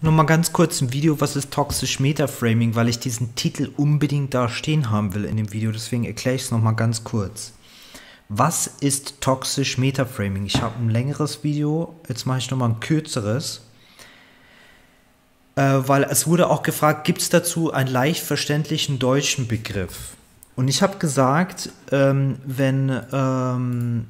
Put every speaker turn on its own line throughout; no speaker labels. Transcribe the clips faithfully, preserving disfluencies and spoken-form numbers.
Nur mal ganz kurz ein Video, was ist toxisch Metaframing, weil ich diesen Titel unbedingt da stehen haben will in dem Video, deswegen erkläre ich es nochmal ganz kurz. Was ist toxisch Metaframing? Ich habe ein längeres Video, jetzt mache ich nochmal ein kürzeres, äh, weil es wurde auch gefragt, gibt es dazu einen leicht verständlichen deutschen Begriff? Und ich habe gesagt, ähm, wenn, ähm,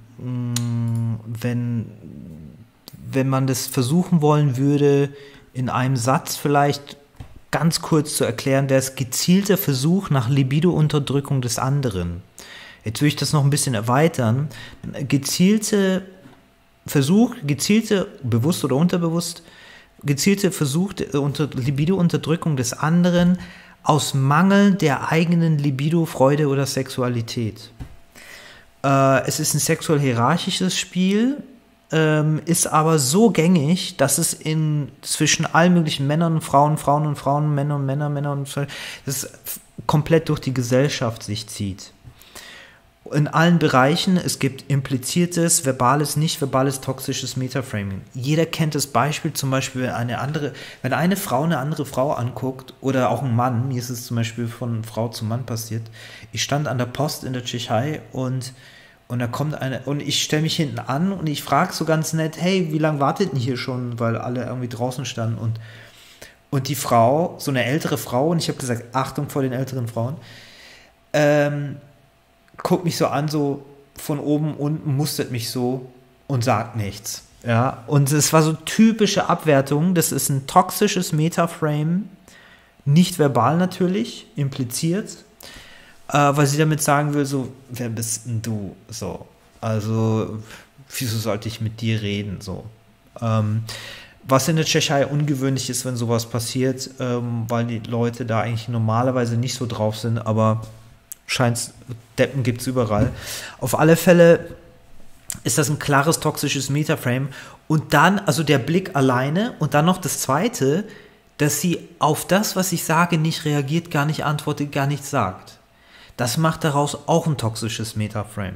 wenn, wenn man das versuchen wollen würde, in einem Satz vielleicht ganz kurz zu erklären, wäre es gezielter Versuch nach Libido-Unterdrückung des anderen. Jetzt will ich das noch ein bisschen erweitern. Gezielte Versuch, gezielte, bewusst oder unterbewusst, gezielte Versuch unter Libido-Unterdrückung des anderen aus Mangel der eigenen Libido, Freude oder Sexualität. Äh, es ist ein sexuell-hierarchisches Spiel, ähm, ist aber so gängig, dass es in zwischen allen möglichen Männern und Frauen, Frauen und Frauen, Männer und Männer, Männer und Frauen, das komplett durch die Gesellschaft sich zieht. In allen Bereichen, es gibt impliziertes, verbales, nicht verbales, toxisches Metaframing. Jeder kennt das Beispiel, zum Beispiel, wenn eine andere, wenn eine Frau eine andere Frau anguckt oder auch ein Mann, mir ist es zum Beispiel von Frau zu Mann passiert. Ich stand an der Post in der Tschechei und, und da kommt eine, und ich stelle mich hinten an und ich frage so ganz nett, hey, wie lange wartet denn hier schon, weil alle irgendwie draußen standen und, und die Frau, so eine ältere Frau, und ich habe gesagt, Achtung vor den älteren Frauen, ähm, guckt mich so an, so von oben unten, mustert mich so und sagt nichts. Ja, und es war so typische Abwertung. Das ist ein toxisches Metaframe, nicht verbal natürlich, impliziert, äh, weil sie damit sagen will, so, wer bist denn du? So, also, wieso sollte ich mit dir reden? So, ähm, was in der Tschechei ungewöhnlich ist, wenn sowas passiert, ähm, weil die Leute da eigentlich normalerweise nicht so drauf sind, aber scheint, Deppen gibt es überall. Auf alle Fälle ist das ein klares toxisches Metaframe. Und dann, also der Blick alleine und dann noch das Zweite, dass sie auf das, was ich sage, nicht reagiert, gar nicht antwortet, gar nichts sagt. Das macht daraus auch ein toxisches Metaframe.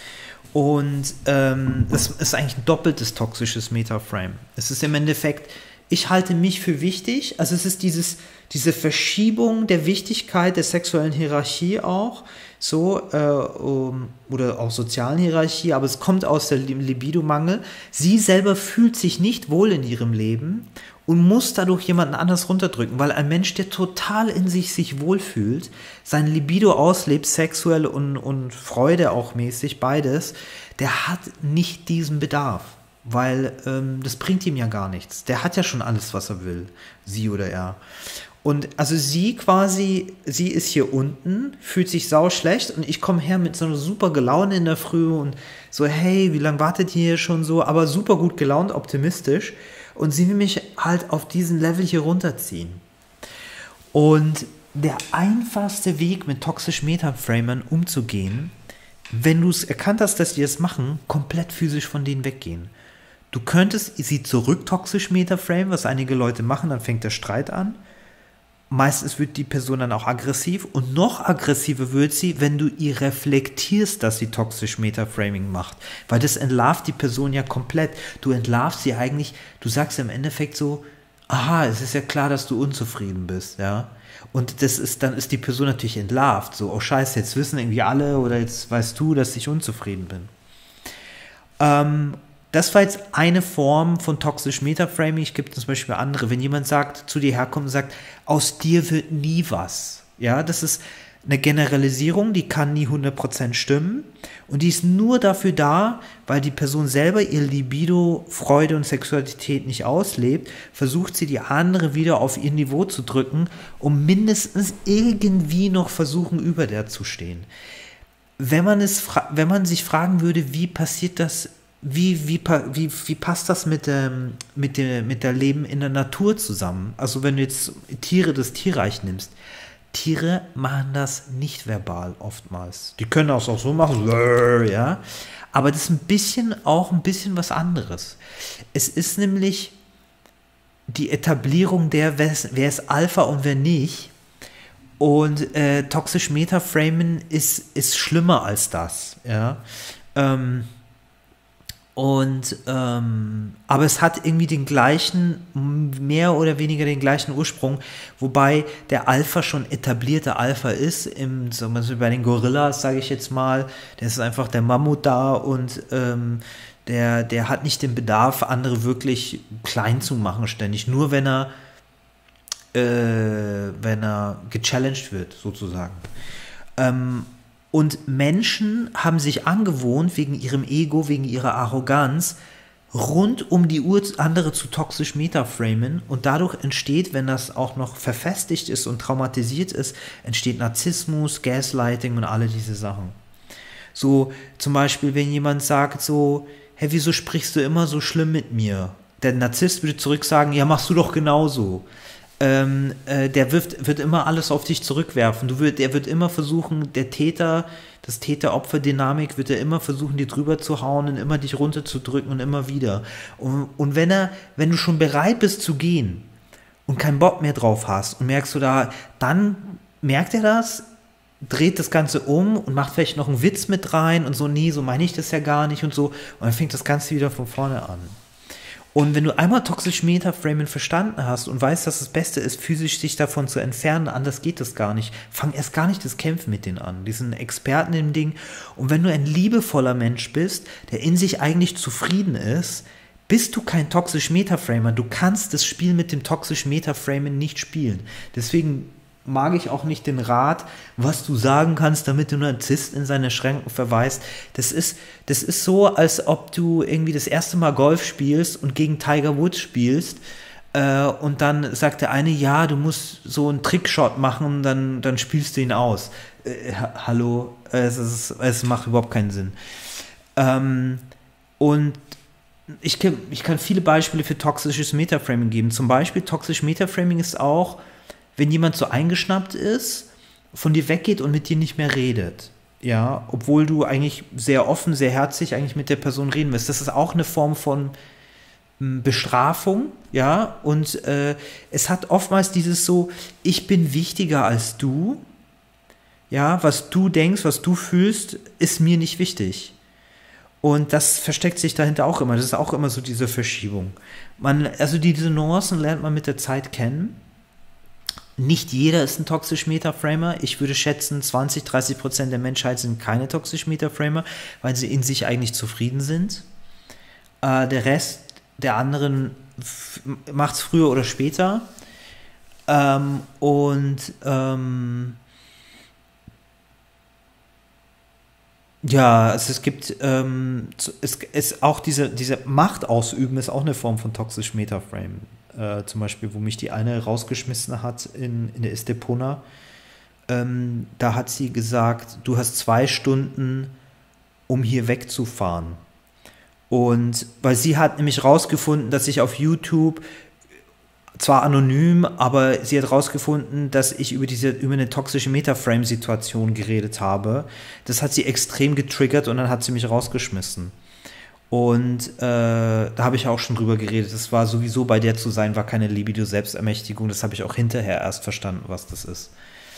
Und ähm, das ist eigentlich ein doppeltes toxisches Metaframe. Es ist im Endeffekt, ich halte mich für wichtig, also es ist dieses, diese Verschiebung der Wichtigkeit der sexuellen Hierarchie auch, so, äh, um, oder auch sozialen Hierarchie, aber es kommt aus der Libido-Mangel. Sie selber fühlt sich nicht wohl in ihrem Leben und muss dadurch jemanden anders runterdrücken, weil ein Mensch, der total in sich sich wohlfühlt, sein Libido auslebt, sexuell und, und Freude auch mäßig, beides, der hat nicht diesen Bedarf. Weil ähm, das bringt ihm ja gar nichts. Der hat ja schon alles, was er will, sie oder er. Und also sie quasi, sie ist hier unten, fühlt sich sau schlecht und ich komme her mit so einer super Gelaune in der Früh und so, hey, wie lange wartet ihr hier schon so? Aber super gut gelaunt, optimistisch. Und sie will mich halt auf diesen Level hier runterziehen. Und der einfachste Weg, mit toxisch Metaframern umzugehen, wenn du es erkannt hast, dass die das machen, komplett physisch von denen weggehen. Du könntest sie zurück toxisch Metaframe, was einige Leute machen, dann fängt der Streit an. Meistens wird die Person dann auch aggressiv und noch aggressiver wird sie, wenn du ihr reflektierst, dass sie toxisch Metaframing macht. Weil das entlarvt die Person ja komplett. Du entlarvst sie eigentlich, du sagst im Endeffekt so, aha, es ist ja klar, dass du unzufrieden bist, ja. Und das ist, dann ist die Person natürlich entlarvt, so, oh scheiße, jetzt wissen irgendwie alle oder jetzt weißt du, dass ich unzufrieden bin. Ähm, Das war jetzt eine Form von toxisch Metaframing. Es gibt zum Beispiel andere. Wenn jemand sagt, zu dir herkommt und sagt, aus dir wird nie was. Ja, das ist eine Generalisierung, die kann nie hundert Prozent stimmen. Und die ist nur dafür da, weil die Person selber ihr Libido, Freude und Sexualität nicht auslebt, versucht sie die andere wieder auf ihr Niveau zu drücken, um mindestens irgendwie noch versuchen, über der zu stehen. Wenn man es, wenn man sich fragen würde, wie passiert das, Wie, wie, wie, wie passt das mit dem, mit, der, mit der Leben in der Natur zusammen? Also wenn du jetzt Tiere des Tierreich nimmst, Tiere machen das nicht verbal oftmals. Die können das auch so machen, ja. Aber das ist ein bisschen auch ein bisschen was anderes. Es ist nämlich die Etablierung der, wer ist, wer ist Alpha und wer nicht. Und äh, toxisch Metaframen ist, ist schlimmer als das, ja. Ähm, Und ähm, aber es hat irgendwie den gleichen, mehr oder weniger den gleichen Ursprung, wobei der Alpha schon etablierter Alpha ist, im, zum Beispiel bei den Gorillas, sage ich jetzt mal, der ist einfach der Mammut da und ähm, der, der hat nicht den Bedarf, andere wirklich klein zu machen ständig, nur wenn er äh, wenn er gechallenged wird, sozusagen. Ähm, Und Menschen haben sich angewohnt, wegen ihrem Ego, wegen ihrer Arroganz, rund um die Uhr andere zu toxisch metaframen. Und dadurch entsteht, wenn das auch noch verfestigt ist und traumatisiert ist, entsteht Narzissmus, Gaslighting und alle diese Sachen. So zum Beispiel, wenn jemand sagt so, hey, wieso sprichst du immer so schlimm mit mir? Der Narzisst würde zurück sagen, ja, machst du doch genauso. Ähm, äh, der wird, wird immer alles auf dich zurückwerfen. Du wird, der wird immer versuchen, der Täter, das Täter-Opfer-Dynamik wird er immer versuchen, dir drüber zu hauen und immer dich runterzudrücken und immer wieder. Und, und wenn er, wenn du schon bereit bist zu gehen und keinen Bock mehr drauf hast und merkst du da, dann merkt er das, dreht das Ganze um und macht vielleicht noch einen Witz mit rein und so, nee, so meine ich das ja gar nicht und so. Und dann fängt das Ganze wieder von vorne an. Und wenn du einmal toxisch Metaframing verstanden hast und weißt, dass das Beste ist, physisch sich davon zu entfernen, anders geht das gar nicht, fang erst gar nicht das Kämpfen mit denen an. Die sind Experten im Ding. Und wenn du ein liebevoller Mensch bist, der in sich eigentlich zufrieden ist, bist du kein toxisch Metaframer. Du kannst das Spiel mit dem toxisch Metaframing nicht spielen. Deswegen mag ich auch nicht den Rat, was du sagen kannst, damit du einen Narzisst in seine Schränken verweist. Das ist, das ist so, als ob du irgendwie das erste Mal Golf spielst und gegen Tiger Woods spielst äh, und dann sagt der eine, ja, du musst so einen Trickshot machen, dann, dann spielst du ihn aus. Äh, ha- hallo, es, ist, es macht überhaupt keinen Sinn. Ähm, und ich kann, ich kann viele Beispiele für toxisches Metaframing geben. Zum Beispiel, toxisch Metaframing ist auch, wenn jemand so eingeschnappt ist, von dir weggeht und mit dir nicht mehr redet. Ja, obwohl du eigentlich sehr offen, sehr herzlich eigentlich mit der Person reden willst. Das ist auch eine Form von m, Bestrafung, ja, und äh, es hat oftmals dieses so, ich bin wichtiger als du, ja, was du denkst, was du fühlst, ist mir nicht wichtig. Und das versteckt sich dahinter auch immer, das ist auch immer so diese Verschiebung. Man, also diese Nuancen lernt man mit der Zeit kennen. Nicht jeder ist ein toxisch Metaframer. Ich würde schätzen, zwanzig, dreißig Prozent der Menschheit sind keine toxisch Metaframer, weil sie in sich eigentlich zufrieden sind. Äh, der Rest der anderen macht es früher oder später. Ähm, und ähm, ja, also es gibt ähm, es ist auch diese, diese Macht ausüben ist auch eine Form von toxisch Metaframe. Äh, zum Beispiel, wo mich die eine rausgeschmissen hat in, in der Estepona. Ähm, da hat sie gesagt, du hast zwei Stunden, um hier wegzufahren. Und weil sie hat nämlich rausgefunden, dass ich auf YouTube, zwar anonym, aber sie hat rausgefunden, dass ich über diese über eine toxische Metaframe-Situation geredet habe. Das hat sie extrem getriggert und dann hat sie mich rausgeschmissen. Und äh, da habe ich auch schon drüber geredet. Das war sowieso, bei der zu sein, war keine Libido-Selbstermächtigung. Das habe ich auch hinterher erst verstanden, was das ist.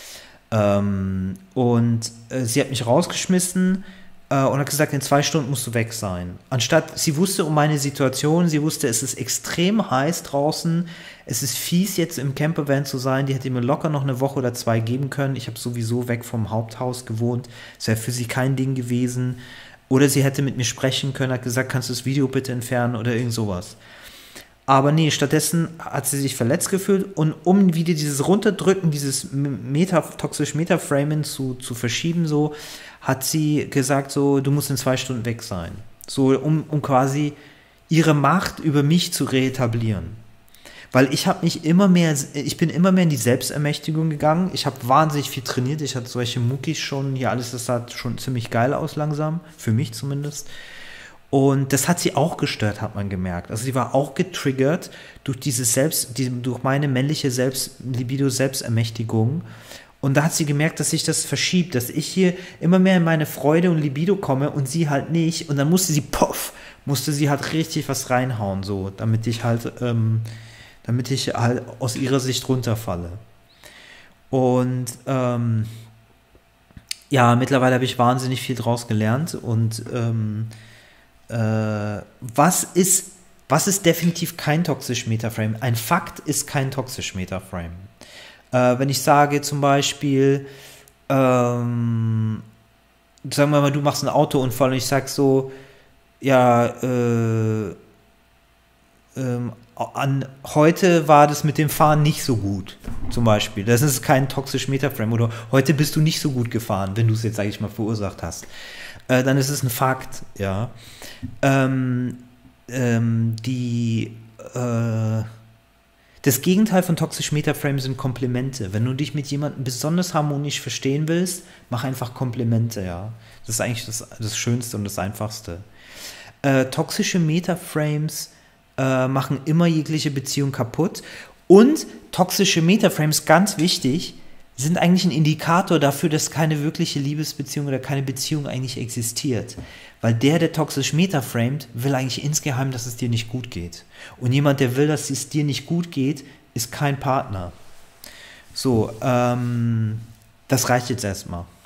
Ähm, und äh, sie hat mich rausgeschmissen äh, und hat gesagt, in zwei Stunden musst du weg sein. Anstatt, sie wusste um meine Situation, sie wusste, es ist extrem heiß draußen, es ist fies, jetzt im Campervan zu sein. Die hätte mir locker noch eine Woche oder zwei geben können. Ich habe sowieso weg vom Haupthaus gewohnt. Es wäre für sie kein Ding gewesen. Oder sie hätte mit mir sprechen können, hat gesagt, kannst du das Video bitte entfernen oder irgend sowas. Aber nee, stattdessen hat sie sich verletzt gefühlt und um wieder dieses Runterdrücken, dieses Meta, toxisch Metaframing zu, zu verschieben, so, hat sie gesagt, so, du musst in zwei Stunden weg sein. So, um, um quasi ihre Macht über mich zu reetablieren. Weil ich habe mich immer mehr, ich bin immer mehr in die Selbstermächtigung gegangen. Ich habe wahnsinnig viel trainiert. Ich hatte solche Muckis schon, hier alles, das sah schon ziemlich geil aus langsam, für mich zumindest. Und das hat sie auch gestört, hat man gemerkt. Also sie war auch getriggert durch dieses Selbst, die, durch meine männliche Selbst, Libido-Selbstermächtigung. Und da hat sie gemerkt, dass sich das verschiebt, dass ich hier immer mehr in meine Freude und Libido komme und sie halt nicht. Und dann musste sie, poff, musste sie halt richtig was reinhauen, so, damit ich halt, ähm, damit ich halt aus ihrer Sicht runterfalle. Und ähm, ja, mittlerweile habe ich wahnsinnig viel draus gelernt und ähm, äh, was ist, was ist definitiv kein toxisch Metaframe? Ein Fakt ist kein toxisch Metaframe. Äh, wenn ich sage zum Beispiel, ähm, sagen wir mal, du machst einen Autounfall und ich sag so, ja, äh, ähm, an, heute war das mit dem Fahren nicht so gut, zum Beispiel. Das ist kein toxisch Metaframe. Oder heute bist du nicht so gut gefahren, wenn du es jetzt, sage ich mal, verursacht hast. Äh, dann ist es ein Fakt, ja. Ähm, ähm, die, äh, das Gegenteil von toxisch Metaframe sind Komplimente. Wenn du dich mit jemandem besonders harmonisch verstehen willst, mach einfach Komplimente, ja. Das ist eigentlich das, das Schönste und das Einfachste. Äh, toxische Metaframes äh, machen immer jegliche Beziehung kaputt. Und toxische Metaframes, ganz wichtig, sind eigentlich ein Indikator dafür, dass keine wirkliche Liebesbeziehung oder keine Beziehung eigentlich existiert. Weil der, der toxisch metaframed, will eigentlich insgeheim, dass es dir nicht gut geht. Und jemand, der will, dass es dir nicht gut geht, ist kein Partner. So, ähm, das reicht jetzt erstmal.